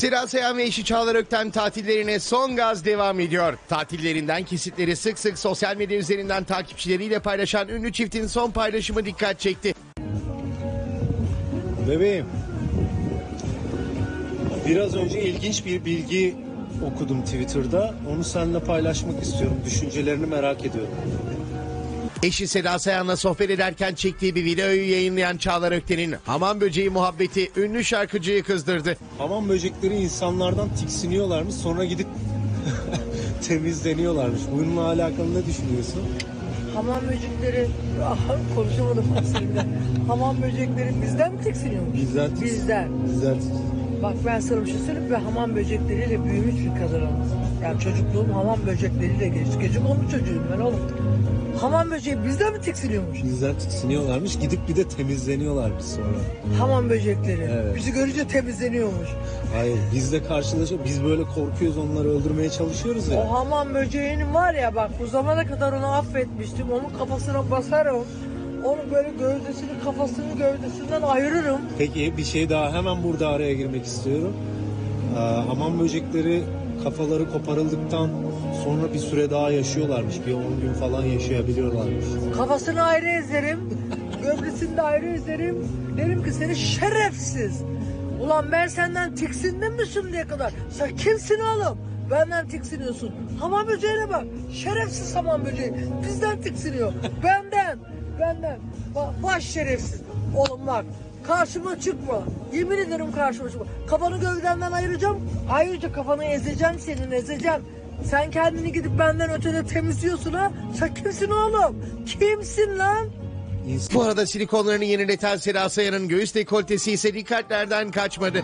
Seda Sayan ve eşi Çağlar Öktem tatillerine son gaz devam ediyor. Tatillerinden kesitleri sık sık sosyal medya üzerinden takipçileriyle paylaşan ünlü çiftin son paylaşımı dikkat çekti. Bebeğim, biraz önce ilginç bir bilgi okudum Twitter'da. Onu seninle paylaşmak istiyorum. Düşüncelerini merak ediyorum. Eşi Seda Sayan'la sohbet ederken çektiği bir videoyu yayınlayan Çağlar Öktem'in hamam böceği muhabbeti ünlü şarkıcıyı kızdırdı. Hamam böcekleri insanlardan tiksiniyorlarmış, sonra gidip temizleniyorlarmış. Bununla alakalı ne düşünüyorsun? Hamam böcekleri, konuşamadım aslında. Hamam böcekleri bizden mi tiksiniyormuş? Bizden. Bak ben sana bir şey söyleyeyim, ben hamam böcekleriyle büyümüş bir kadınım. Yani çocukluğum hamam böcekleriyle geçti. Gecekondu çocuğuyum ben oğlum. Hamam böceği bizden mi tiksiniyormuş? Bizden tiksiniyorlarmış, gidip bir de temizleniyorlarmış sonra. Hamam böcekleri. Evet. Bizi görünce temizleniyormuş. Hayır, bizle karşılaşıp biz böyle korkuyoruz, onları öldürmeye çalışıyoruz ya. O hamam böceğinin var ya bak, bu zamana kadar onu affetmiştim. Onun kafasına basarım. Onu böyle kafasını gövdesinden ayırırım. Peki bir şey daha, hemen burada araya girmek istiyorum. Hamam böcekleri kafaları koparıldıktan sonra bir süre daha yaşıyorlarmış. Bir 10 gün falan yaşayabiliyorlarmış. Kafasını ayrı ezerim. Gövdesini de ayrı ezerim. Derim ki seni şerefsiz. Ulan ben senden tiksindim mi şimdiye kadar? Sen kimsin oğlum? Benden tiksiniyorsun. Hamam böceğine bak. Şerefsiz hamam böceği. Bizden tiksiniyor. Benden. Baş şerefsiz. Oğlum bak. Karşıma çıkma. Yemin ederim karşıma çıkma. Kafanı gövdenden ayıracağım. Ayrıca kafanı ezeceğim, senin ezeceğim. Sen kendini gidip benden ötede temizliyorsun ha. Sen kimsin oğlum? Kimsin lan? Bu arada silikonlarını yenileten Seda Sayan'ın göğüs dekoltesi ise dikkatlerden kaçmadı.